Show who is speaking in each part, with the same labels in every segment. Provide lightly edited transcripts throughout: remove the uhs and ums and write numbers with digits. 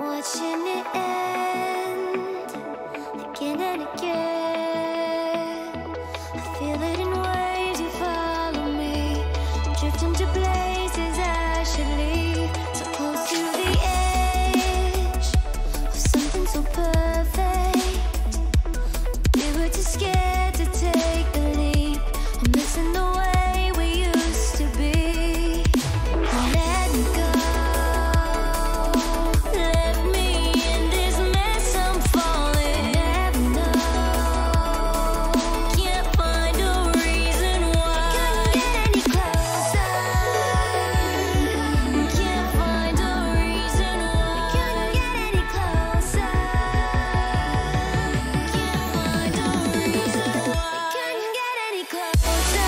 Speaker 1: watching it end again and again. I feel it in waves, you follow me, drifting to places I should leave. So close to the edge of something so perfect. We were too scared to take the leap. I'm missing the way we used to be. Let me go. Left me in this mess, I'm falling. Never know. Can't find a reason why. Couldn't get any closer. Can't find a reason why. Couldn't get any closer. Can't find a reason why. Couldn't get any closer.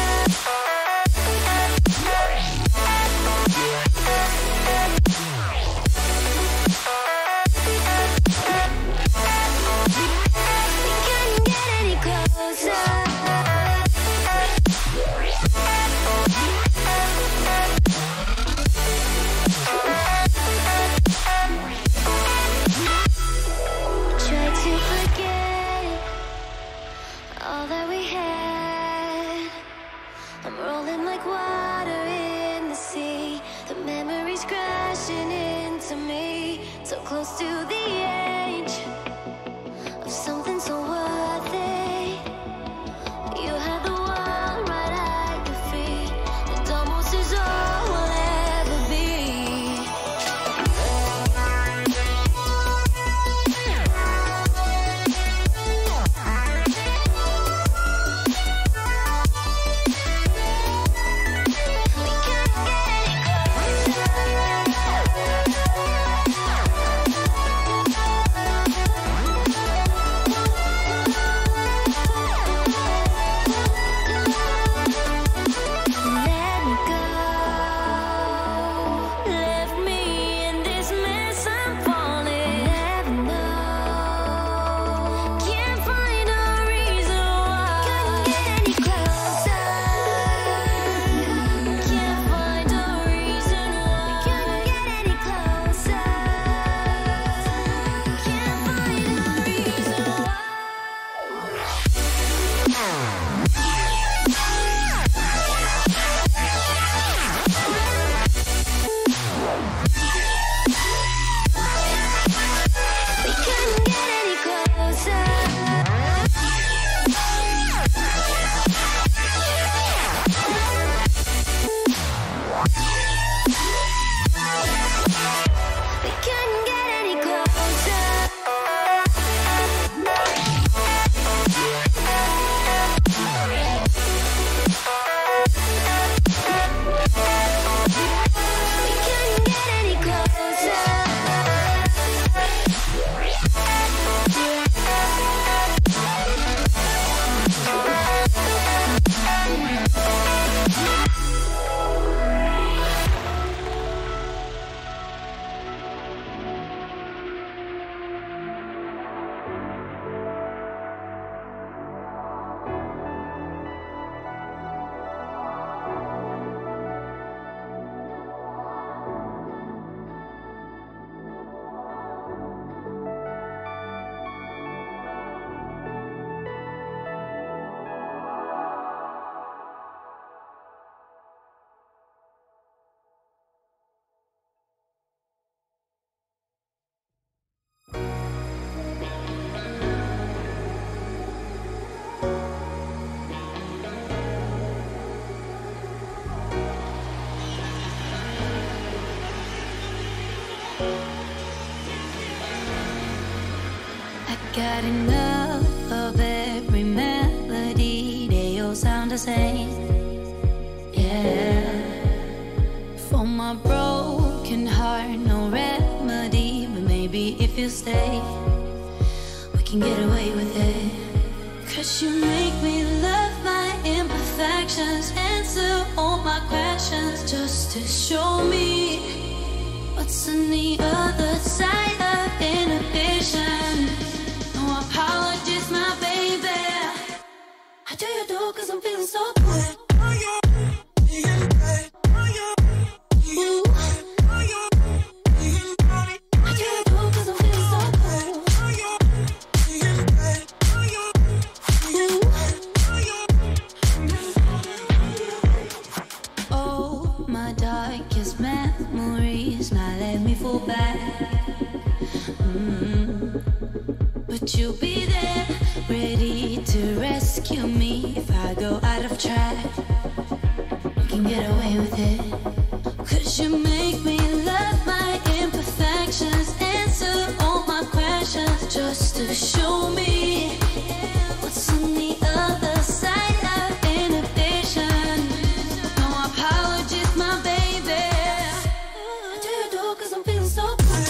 Speaker 1: Couldn't get any closer. Tried to forget all that we had. I'm rolling like water in the sea. The memories crashing into me. So close to the edge of something so worth it. You have the world right at your feet. It almost is all we'll ever be. We can't get any Let me go. Left me in this mess, I'm falling. Never know. Can't find a reason why. Couldn't get any closer. Can't find a reason why. Couldn't get any closer. Can't find a reason why. We couldn't get any closer. We couldn't get any closer. We couldn't get any closer. I got enough of every melody. They all sound the same. Yeah. For my broken heart, no remedy. But maybe if you stay, we can get away with it. 'Cause you make me love my imperfections, answer all my questions, just to show me what's on the other side of inhibition. No apologies, my baby. How do you do? 'Cause I'm feeling so good. Ooh. How do you do? 'Cause I'm memories might let me fall back. But you'll be there, ready to rescue me if I go out of track. You can get away with it, 'cause you make me love my imperfections, answer all my questions, just to show me what's on the other side of inhibition. No apologies, my baby. I do it all 'cause I'm feeling so good.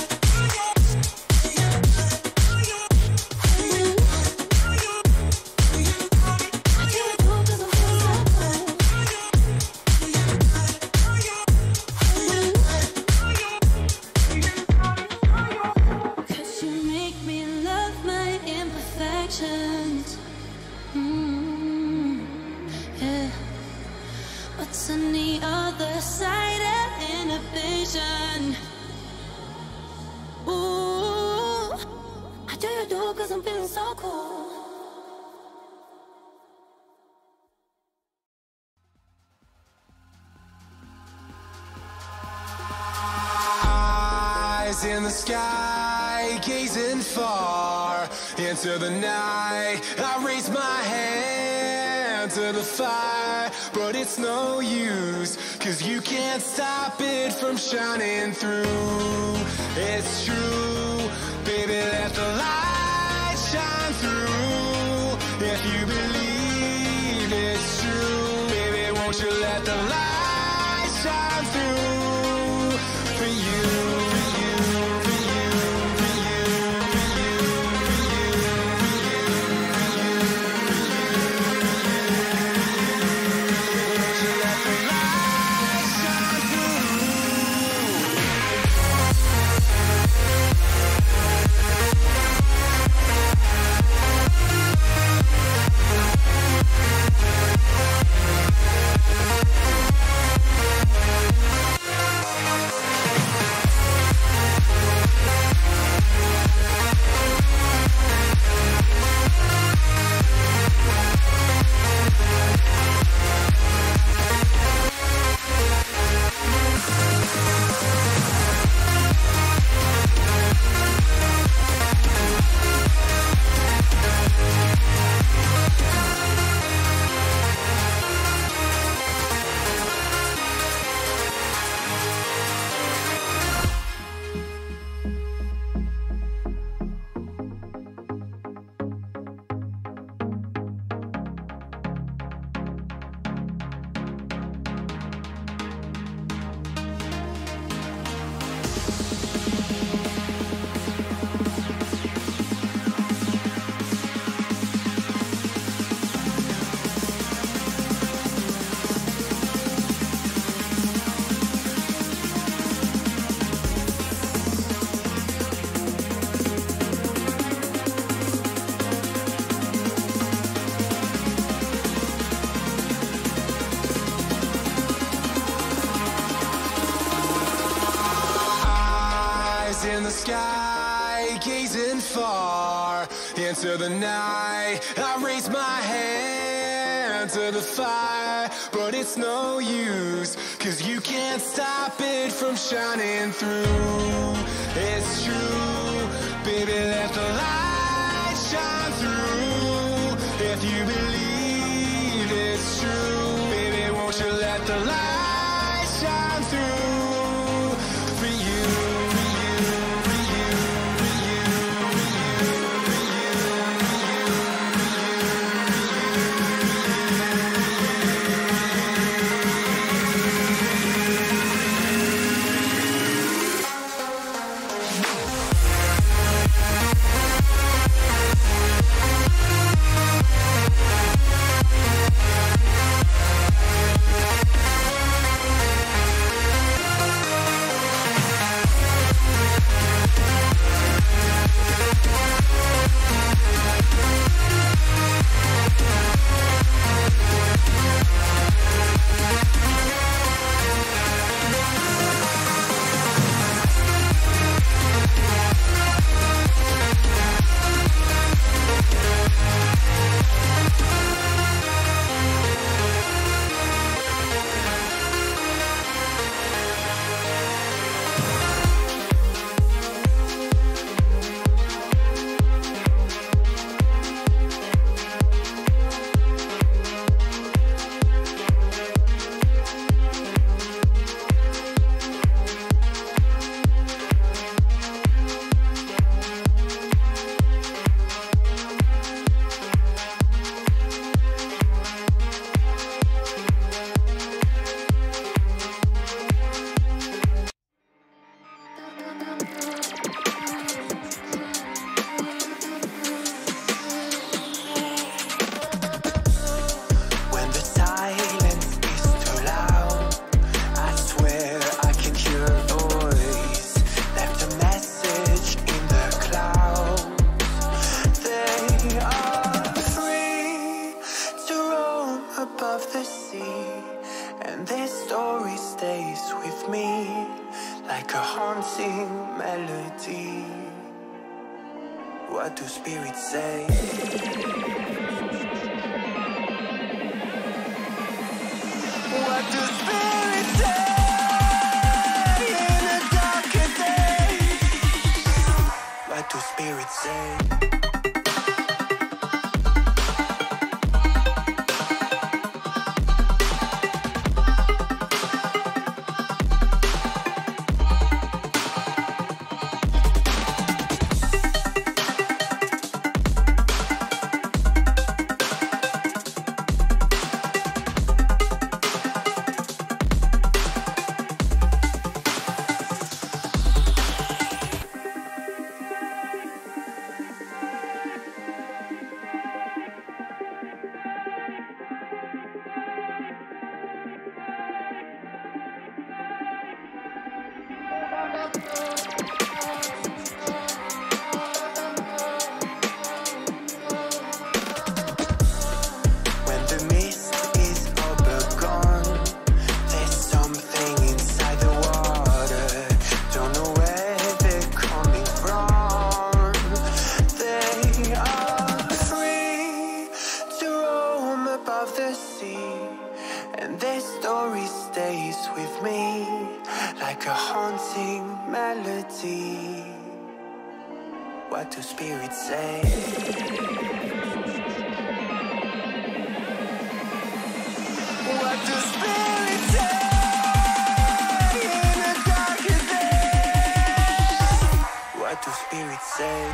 Speaker 1: Yeah. What's on the other side of inhibition? Ooh, I do it all 'cause I'm feeling so cool.
Speaker 2: Eyes in the sky, gazing far into the night. I raise my hand to the fire, but it's no use, 'cause you can't stop it from shining through. It's true, baby, let the light shine through. If you believe it's true, baby, won't you let the light shine through for you. In the sky, gazing far into the night. I raise my hand to the fire, but it's no use, 'cause you can't stop it from shining through. It's true, baby, let the light shine through. If you believe it's true, baby, won't you let the light shine through for you.
Speaker 3: like a haunting melody. What do spirits say? What do spirits say in a darker day? What do spirits say? What do spirits say? What do spirits say in a darker day? What do spirits say?